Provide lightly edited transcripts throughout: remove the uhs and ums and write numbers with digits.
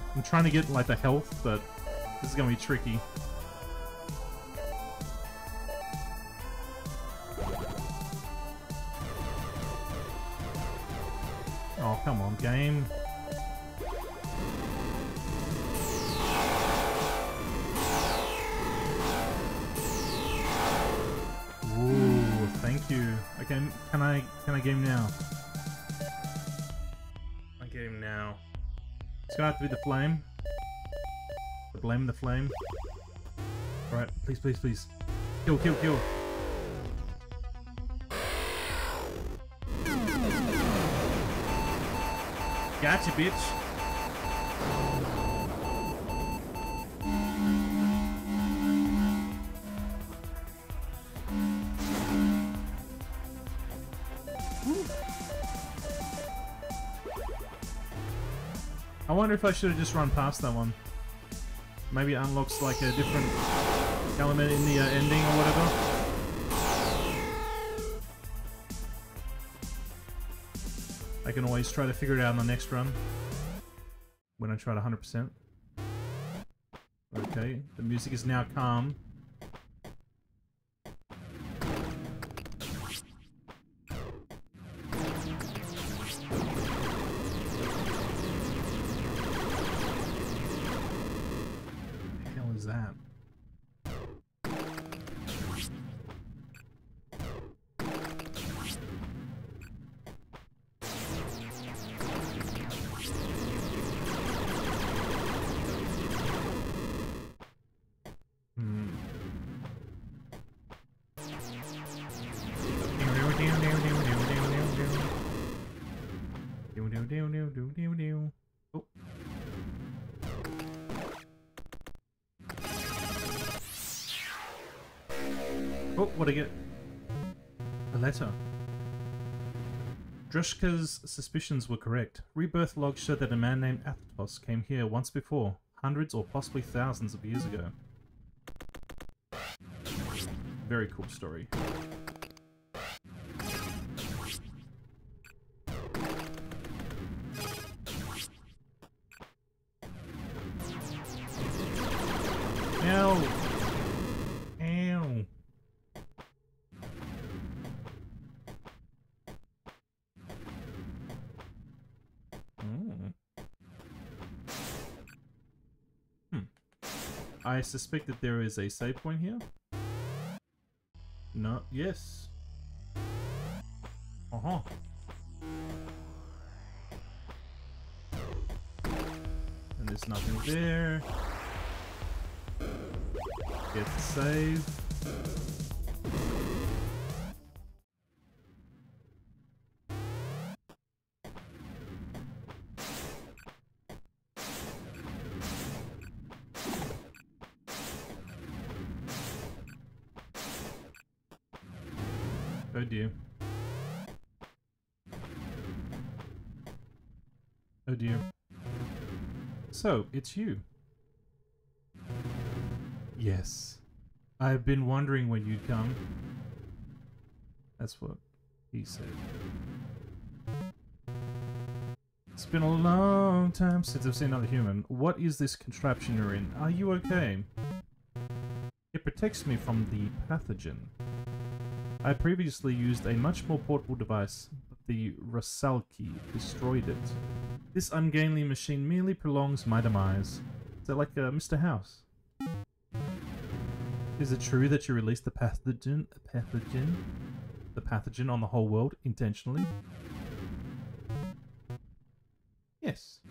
I'm trying to get like the health, but this is gonna be tricky. Oh, come on, game. Ooh, thank you. Okay, can I game now? I game now. It's gonna have to be the flame. Blame the flame. Alright, please, please, please. Kill, kill, kill. Gotcha, bitch. I wonder if I should have just run past that one. Maybe it unlocks like a different element in the ending or whatever. I can always try to figure it out in the next run. When I try to 100%. Okay, the music is now calm. That? Oh. Oh, what'd I get? A letter. Drushka's suspicions were correct. Rebirth logs showed that a man named Athos came here once before, hundreds or possibly thousands of years ago. Very cool story. Ow! Ow! I suspect that there is a save point here. No, yes. Uh-huh. And there's nothing there. Get the save. Oh dear. Oh dear. So, it's you. Yes. I've been wondering when you'd come. That's what he said. It's been a long time since I've seen another human. What is this contraption you're in? Are you okay? It protects me from the pathogen. I previously used a much more portable device, but the Rusalki destroyed it. This ungainly machine merely prolongs my demise. Is that like Mr. House? Is it true that you released the pathogen on the whole world intentionally? Yes.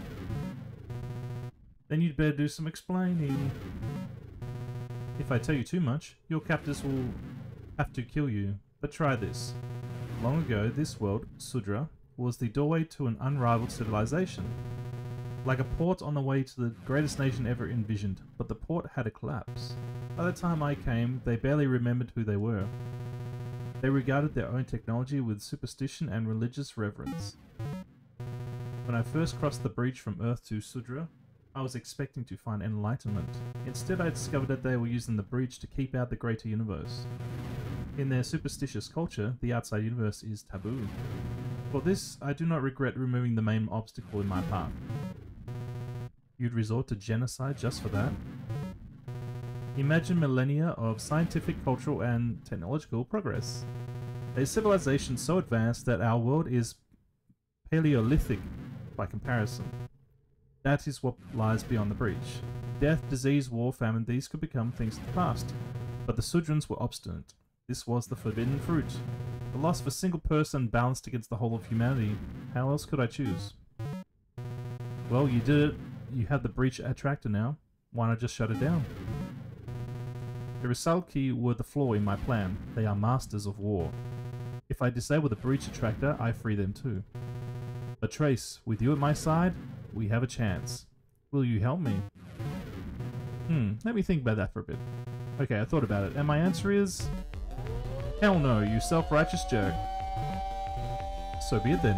Then you'd better do some explaining. If I tell you too much, your captors will have to kill you. But try this. Long ago, this world, Sudra, was the doorway to an unrivaled civilization. Like a port on the way to the greatest nation ever envisioned, but the port had a collapse. By the time I came, they barely remembered who they were. They regarded their own technology with superstition and religious reverence. When I first crossed the breach from Earth to Sudra, I was expecting to find enlightenment. Instead, I discovered that they were using the breach to keep out the greater universe. In their superstitious culture, the outside universe is taboo. For this, I do not regret removing the main obstacle in my path. You'd resort to genocide just for that? Imagine millennia of scientific, cultural, and technological progress. A civilization so advanced that our world is Paleolithic by comparison. That is what lies beyond the breach. Death, disease, war, famine, these could become things of the past. But the Sudrans were obstinate. This was the forbidden fruit. The loss of a single person balanced against the whole of humanity. How else could I choose? Well, you did it. You have the breach attractor now. Why not just shut it down? The Rusalki were the flaw in my plan. They are masters of war. If I disable the breach attractor, I free them too. But Trace, with you at my side, we have a chance. Will you help me? Let me think about that for a bit. Okay, I thought about it, and my answer is... Hell no, you self-righteous jerk. So be it then.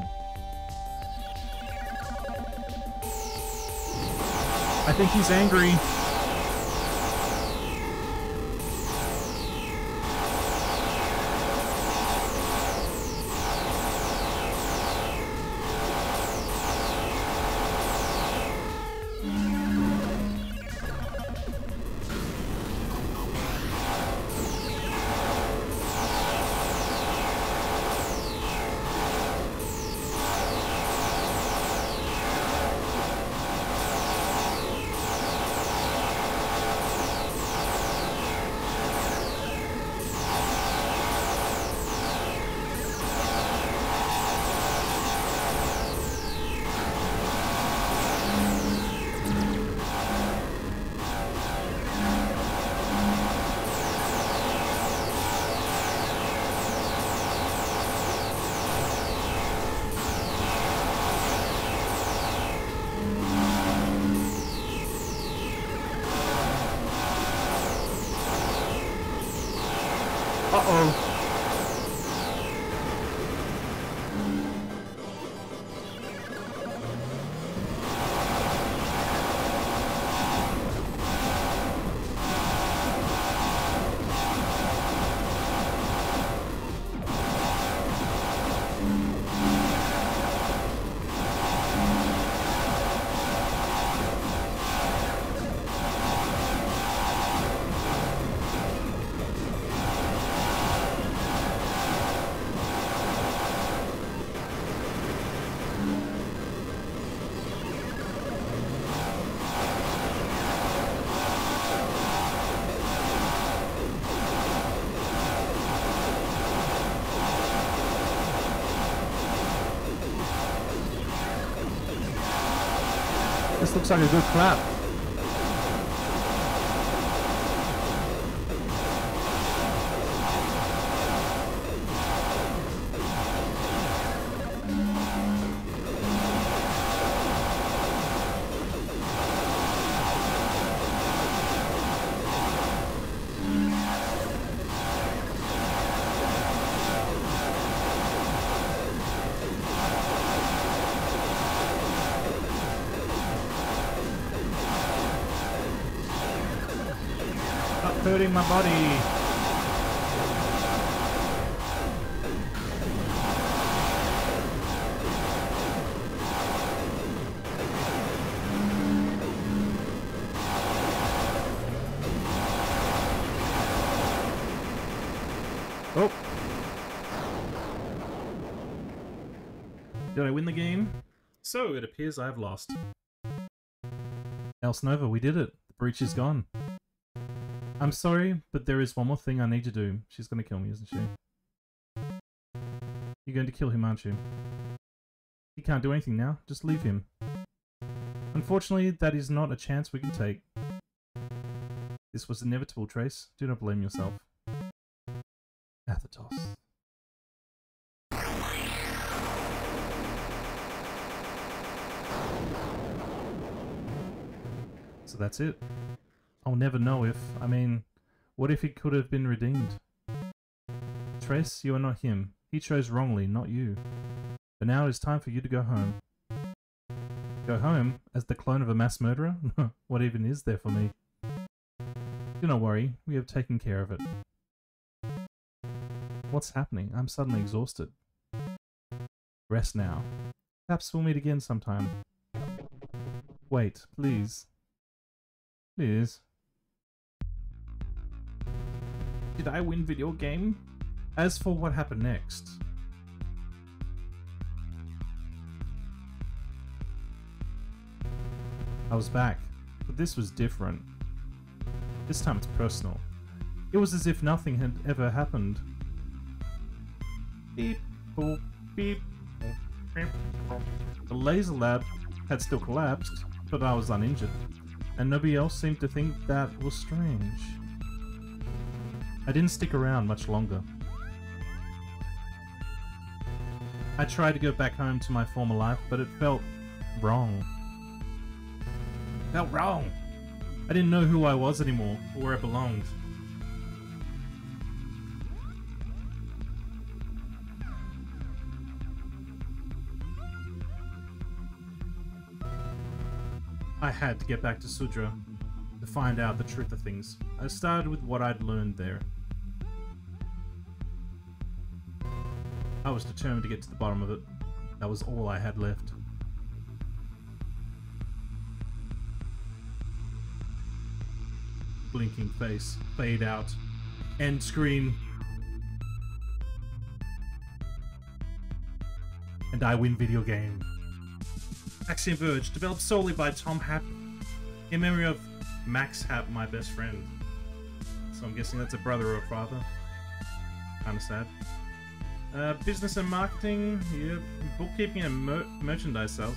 I think he's angry. Uh-oh. This looks like a good clap. Hurting my body. Oh. Did I win the game? So it appears I've lost. Else Nova, we did it. The breach is gone. I'm sorry, but there is one more thing I need to do. She's going to kill me, isn't she? You're going to kill him, aren't you? He can't do anything now. Just leave him. Unfortunately, that is not a chance we can take. This was inevitable, Trace. Do not blame yourself. Athatos. So that's it. I'll never know if... I mean, what if he could have been redeemed? Trace, you are not him. He chose wrongly, not you. But now it is time for you to go home. Go home? As the clone of a mass murderer? What even is there for me? Do not worry, we have taken care of it. What's happening? I'm suddenly exhausted. Rest now. Perhaps we'll meet again sometime. Wait, please. Please. Did I win video game? As for what happened next... I was back, but this was different. This time it's personal. It was as if nothing had ever happened. Beep, boop, beep, boop, beep, boop. The laser lab had still collapsed, but I was uninjured, and nobody else seemed to think that was strange. I didn't stick around much longer. I tried to go back home to my former life, but it felt wrong. Felt wrong! I didn't know who I was anymore, or where I belonged. I had to get back to Sudra to find out the truth of things. I started with what I'd learned there. I was determined to get to the bottom of it. That was all I had left. Blinking face, fade out, end screen. And I win video game. Axiom Verge, developed solely by Tom Happ, in memory of Max Happ, my best friend. So I'm guessing that's a brother or a father. Kinda sad. Business and marketing, yeah, bookkeeping and merchandise sales,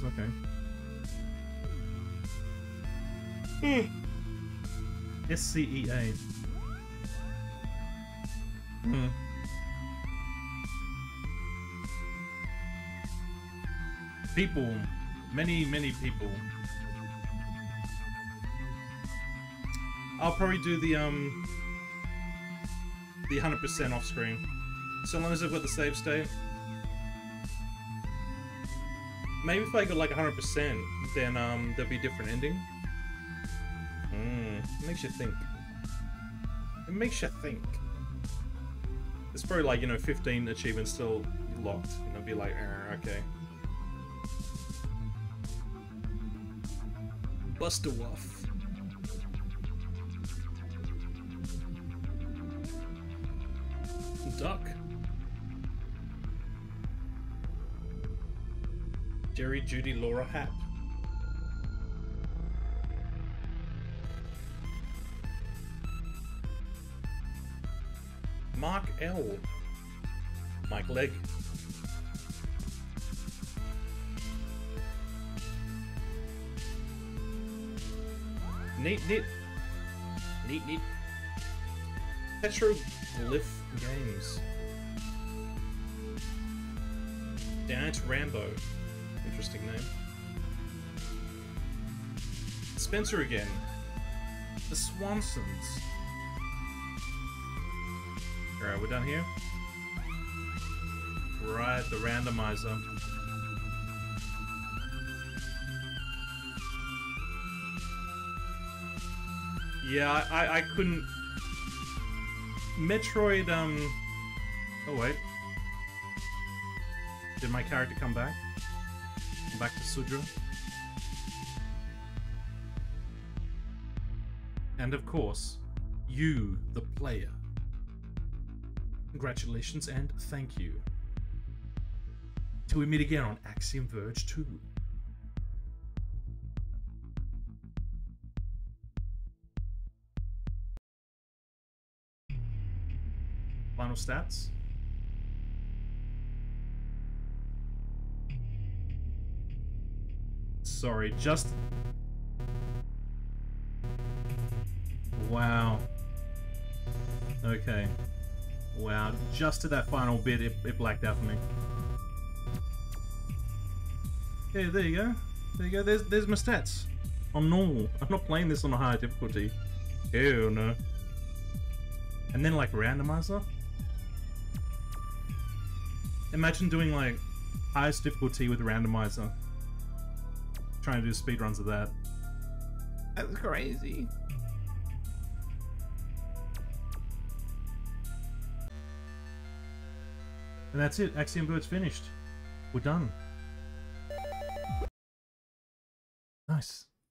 okay. SCEA. People. Many people. I'll probably do the 100% off screen. So long as I've got the save state. Maybe if I got like 100%, then there'll be a different ending. It makes you think. It makes you think. There's probably like, you know, 15 achievements still locked. And I'll be like, okay. Bust a wuff. Duck. Jerry, Judy, Laura, Happ. Mark L. Mike Legg. Neat. Petroglyph Games. Dance Rambo. Interesting name. Spencer again. The Swansons. Alright, we're done here. Right, the randomizer. Yeah, I couldn't... Metroid, Oh, wait. Did my character come back? Come back to Sudra? And of course, you, the player. Congratulations and thank you. Till we meet again on Axiom Verge 2. Final stats. Sorry, just... Wow. Okay. Wow, just to that final bit, it blacked out for me. Yeah, there you go. There you go, there's my stats. On normal. I'm not playing this on a high difficulty. Hell no. And then like randomizer? Imagine doing like highest difficulty with randomizer. Trying to do speedruns of that. That's crazy. And that's it. Axiom Verge finished. We're done. Nice.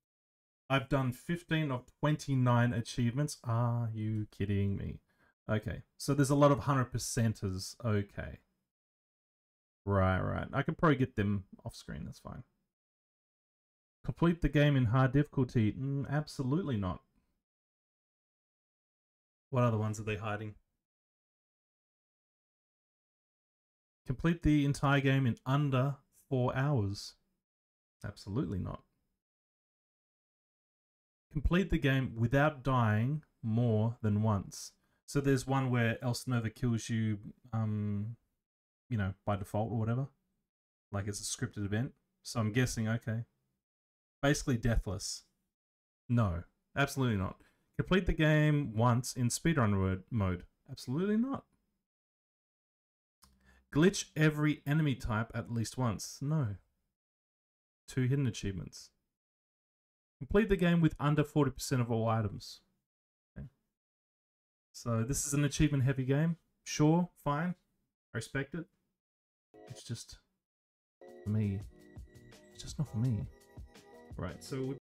I've done 15 of 29 achievements. Are you kidding me? Okay, so there's a lot of 100%ers. Okay. Right. I can probably get them off screen, that's fine. Complete the game in hard difficulty? Absolutely not. What other ones are they hiding? Complete the entire game in under 4 hours? Absolutely not. Complete the game without dying more than once. So there's one where Elsenova kills you, you know, by default or whatever. Like it's a scripted event. So I'm guessing, okay. Basically deathless. No, absolutely not. Complete the game once in speedrun mode. Absolutely not. Glitch every enemy type at least once. No. 2 hidden achievements. Complete the game with under 40% of all items. Okay. So this is an achievement heavy game. Sure, fine. I respect it. It's just for me. It's just not for me. Right, so